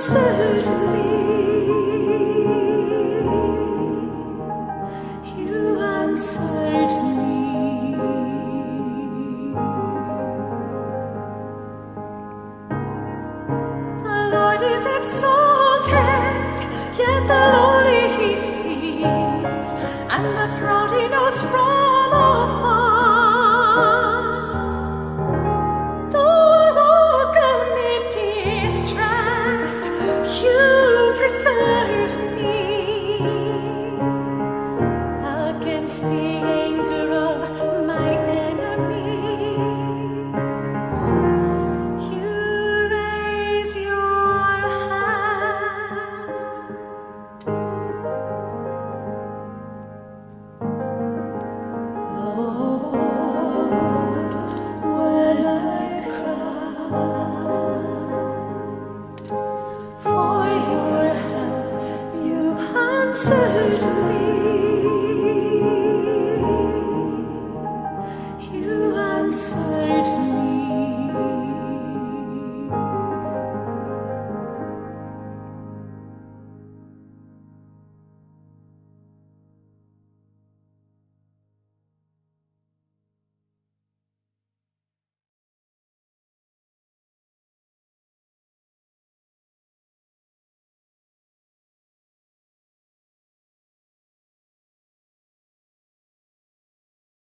answered me. You answered me. The Lord is exalted, yet the lowly he sees, and the proud he knows from afar. Though I walk amid distress, you preserve me against the anger of my enemies. You raise your hand. Lord, when I cried for your help, you answered me.